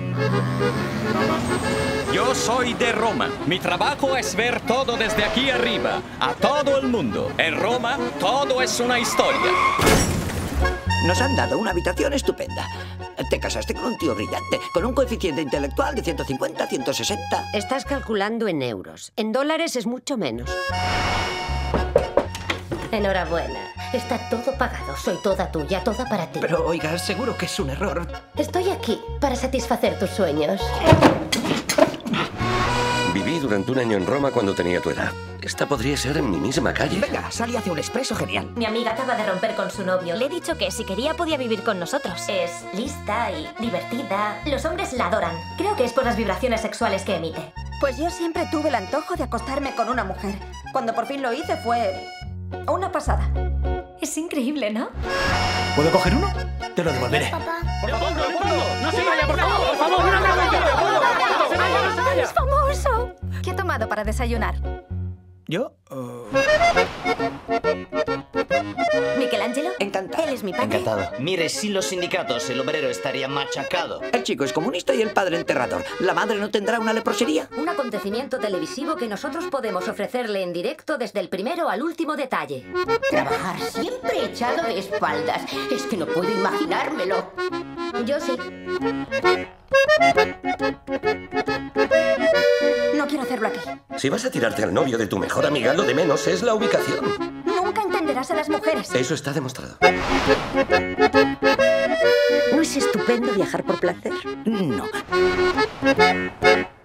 Yo soy de Roma. Mi trabajo es ver todo desde aquí arriba, a todo el mundo. En Roma, todo es una historia. Nos han dado una habitación estupenda. Te casaste con un tío brillante, con un coeficiente intelectual de 150, 160. Estás calculando en euros. En dólares es mucho menos. Enhorabuena. Está todo pagado. Soy toda tuya, toda para ti. Pero, oiga, seguro que es un error. Estoy aquí para satisfacer tus sueños. Viví durante un año en Roma cuando tenía tu edad. Esta podría ser en mi misma calle. Venga, sal y hace un expreso genial. Mi amiga acaba de romper con su novio. Le he dicho que si quería podía vivir con nosotros. Es lista y divertida. Los hombres la adoran. Creo que es por las vibraciones sexuales que emite. Pues yo siempre tuve el antojo de acostarme con una mujer. Cuando por fin lo hice fue una pasada. Es increíble, ¿no? ¿Puedo coger uno? Te lo devolveré. Papá. ¡Por favor, no se vaya, por favor! ¡Por favor, no se vaya! ¡Es famoso! ¿Qué ha tomado para desayunar? ¿Yo? ¿Michelangelo? Encantado. Él es mi padre. Encantado. Mire, sin los sindicatos el obrero estaría machacado. El chico es comunista y el padre enterrador. ¿La madre no tendrá una leprosería? Un acontecimiento televisivo que nosotros podemos ofrecerle en directo desde el primero al último detalle. Trabajar siempre echado de espaldas. Es que no puedo imaginármelo. Yo sí. No quiero hacerlo aquí. Si vas a tirarte al novio de tu mejor amiga, lo de menos es la ubicación. Nunca entenderás a las mujeres. Eso está demostrado. ¿No es estupendo viajar por placer? No.